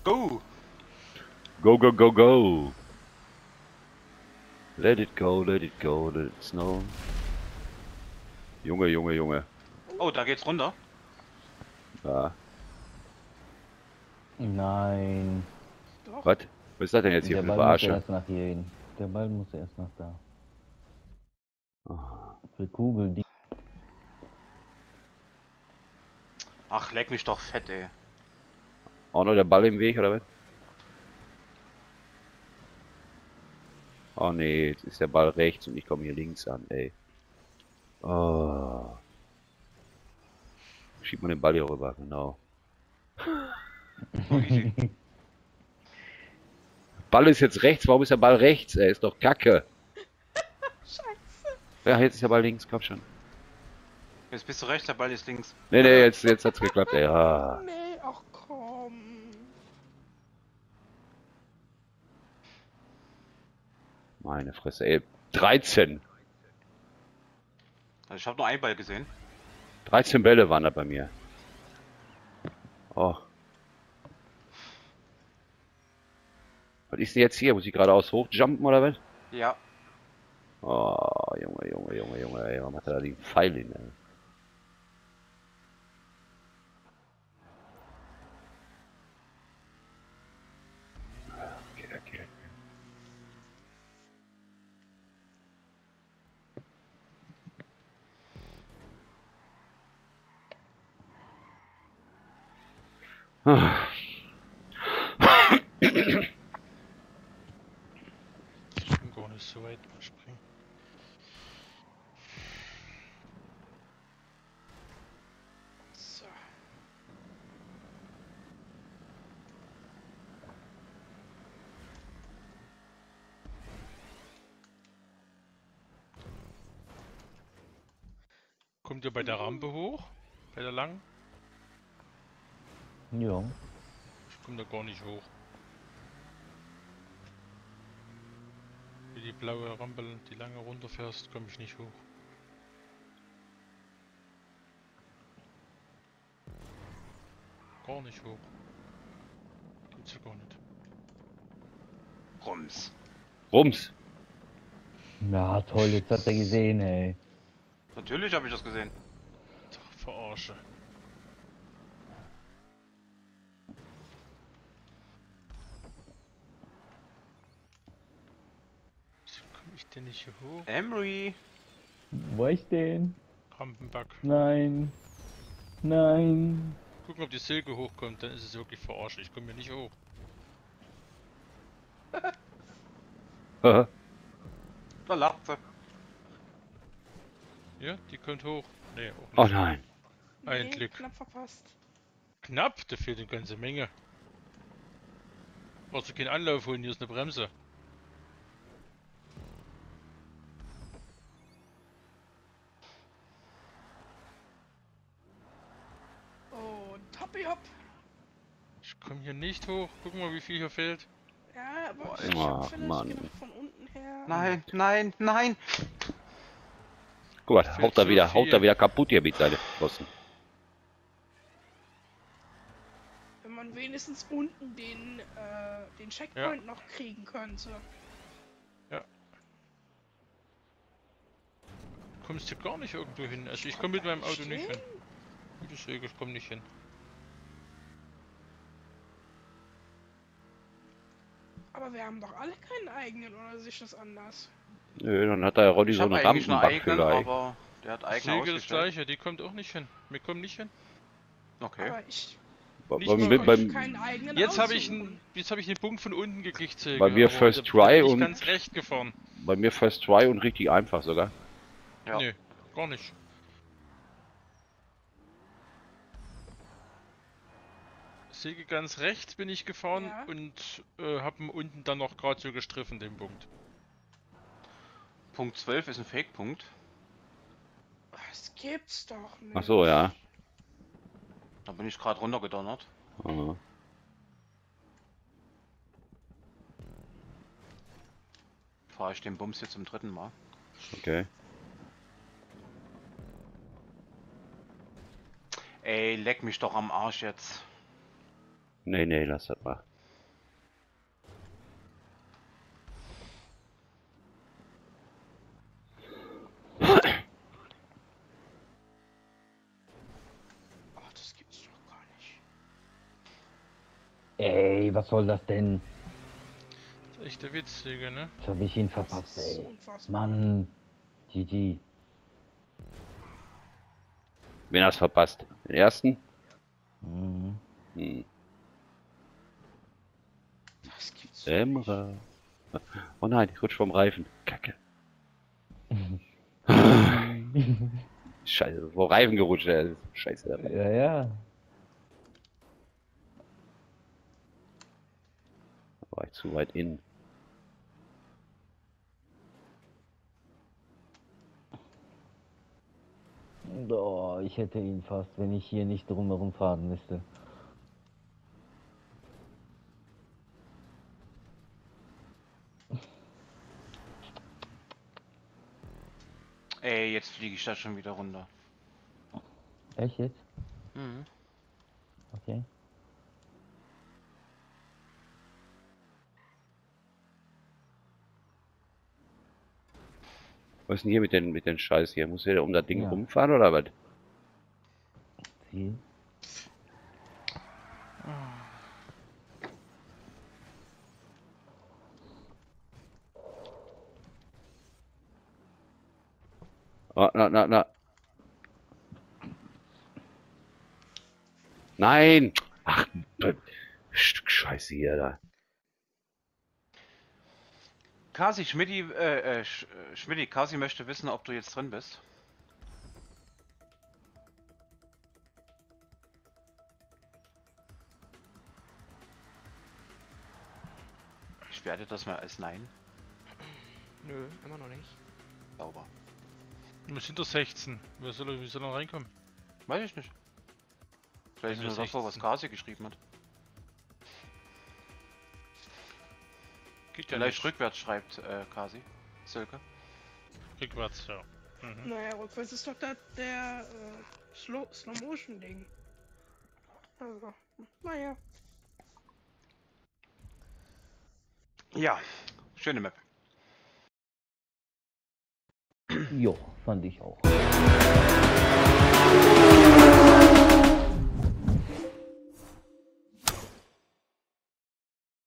Go! Go, go, go, go! Let it go, let it go, let it snow. Junge, Junge, Junge. Oh, da geht's runter. Ja. Nein. Doch. Was? Was ist das denn jetzt hier Der für eine Ball muss Verarsche? erst nach hier hin. Der Ball muss erst nach da. Oh. Für Kugel, die. Ach, leck mich doch fett, ey. Auch noch der Ball im Weg, oder was? Oh nee, jetzt ist der Ball rechts und ich komme hier links an, ey. Oh. Schiebt man den Ball hier rüber, genau. So easy. Ball ist jetzt rechts, warum ist der Ball rechts? Ey, ist doch Kacke. Scheiße. Ja, jetzt ist der Ball links, komm schon. Jetzt bist du rechts, der Ball ist links. Nee, nee, jetzt hat's geklappt, ey. Ah. Nee, ach komm. Meine Fresse, ey. 13. Also ich habe nur einen Ball gesehen. 13 Bälle waren da bei mir. Oh. Was ist denn jetzt hier? Muss ich geradeaus hochjumpen oder was? Ja. Oh, Junge, Junge, Junge, Junge, ey. Warum hat er da den Pfeil hin, ey? Okay, okay. Ah. Ich kann gar nicht so weit mal springen. So. Kommt ihr bei der Rampe hoch? Bei der langen? Ja. Ich komme da gar nicht hoch. Wie die blaue Rampe, die lange runterfährst, komme ich nicht hoch. Gar nicht hoch. Gibt's ja gar nicht. Rums. Rums. Ja, toll, jetzt hat er gesehen, ey. Natürlich habe ich das gesehen. Doch, verarsche. Wieso komme ich denn nicht hier hoch? Emery. Wo ist denn? Rampenback. Nein. Nein. Gucken, ob die Silke hochkommt, dann ist es wirklich verarsche. Ich komme hier nicht hoch. Haha. Da lacht sie. Ja, die kommt hoch. Nee, auch nicht. Oh nein. Ein Nee, Glück. knapp verpasst. Knapp, da fehlt eine ganze Menge. Brauchst du keinen Anlauf holen, hier ist eine Bremse. Und hoppi hopp. Ich komme hier nicht hoch. Guck mal, wie viel hier fehlt. Ja, aber Boah, ich oh, hab vielleicht Mann. gedacht von unten her. Nein, nein, nein. Guck mal, Fehlt haut er so wieder, haut er viel. wieder kaputt hier mit seinen Flossen. Wenn man wenigstens unten den Checkpoint noch kriegen könnte. Kommst du gar nicht irgendwo hin? Also ich komme mit meinem Auto nicht hin. Stehen? Gute Säge, ich komme nicht hin. Aber wir haben doch alle keinen eigenen, oder sehe ich das anders? Nö, dann hat der Roddy Ich so habe einen eigentlich einen Rampenbach eigenen, vielleicht. aber der hat eigene Säge das ausgestellt. gleiche, die kommt auch nicht hin. Wir kommen nicht hin. Okay. Aber ich Nicht Beim, mal. beim, keinen eigenen Jetzt habe ich aussuchen. einen Punkt von unten gekriegt, Säge. Bei mir aber First da Try bin ich und- ganz recht gefahren. bei mir First Try und richtig einfach sogar. Ja. Nee, gar nicht. Säge ganz rechts bin ich gefahren Ja. und habe unten dann noch gerade so gestriffen, den Punkt. Punkt 12 ist ein Fake-Punkt. Das gibt's doch nicht. Ach so, ja. Da bin ich gerade runtergedonnert. Aha. Fahre ich den Bums jetzt zum dritten Mal. Okay. Ey, leck mich doch am Arsch jetzt. Nee, nee, lass das mal. Ey, was soll das denn? Das ist echt der Witz, Digga, ne? Jetzt hab ich ihn Das verpasst, ist ey. unfassbar. Mann. GG. Wen hast du verpasst? Den ersten? Mhm. Hm. Das gibt's doch nicht. Emre. Oh nein, ich rutsch vom Reifen. Kacke. Scheiße, vom Reifen gerutscht, ey. Scheiße. Der Reifen. Ja, ja. Da war ich zu weit innen. Oh, ich hätte ihn fast, wenn ich hier nicht drumherum fahren müsste. Ey, jetzt fliege ich da schon wieder runter. Echt jetzt? Mhm. Okay. Was ist denn hier mit den Scheiß hier? Muss jeder um das Ding Ja. rumfahren oder was? Ziel. Oh, na. Nein! Ach, Stück Scheiße hier da. Kasi, Schmidti, Kasi möchte wissen, ob du jetzt drin bist. Ich werde das mal als Nein. Nö, immer noch nicht. Sauber. Wir sind doch 16. Wie soll er reinkommen? Weiß ich nicht. Vielleicht Wenn ist wir das so, was 16. Kasi geschrieben hat. Geht ja Vielleicht nicht. rückwärts schreibt Kasi. Silke. Rückwärts, ja. Mhm. Naja, rückwärts ist doch der Slow-Motion-Ding. Also, naja. Ja, schöne Map. Jo, fand ich auch.